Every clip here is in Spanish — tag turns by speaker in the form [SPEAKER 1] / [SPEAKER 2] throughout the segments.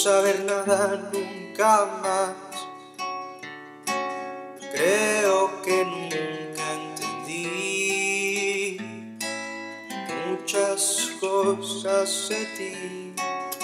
[SPEAKER 1] saber nada nunca más. Creo que nunca entendí muchas cosas de ti.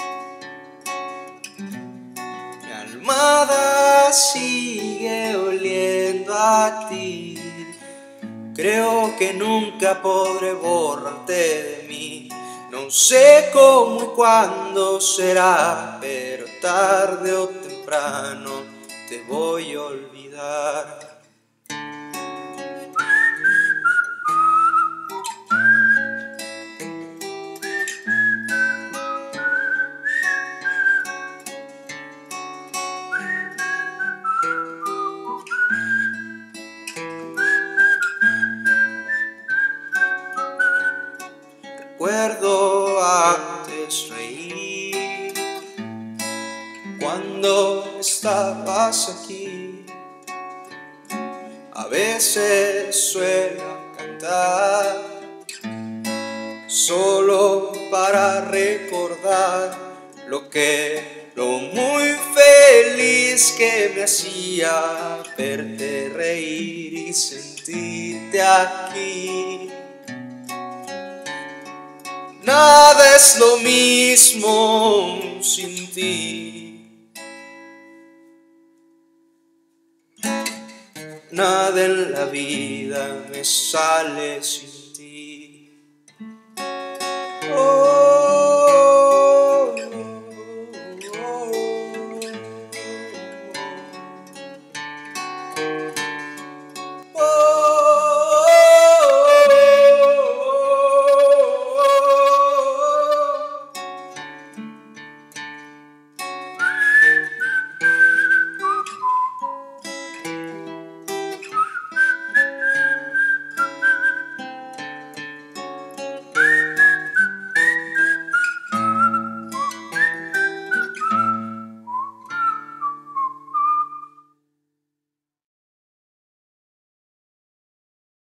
[SPEAKER 1] Mi almohada sigue oliendo a ti. Creo que nunca podré borrarte de mí. No sé cómo y cuándo será, pero tarde o temprano te voy a olvidar. Recuerdo antes reír cuando estabas aquí. A veces suelo cantar solo para recordar lo muy feliz que me hacía verte reír y sentirte aquí. Nada es lo mismo sin ti. Nada en la vida me sale sin ti.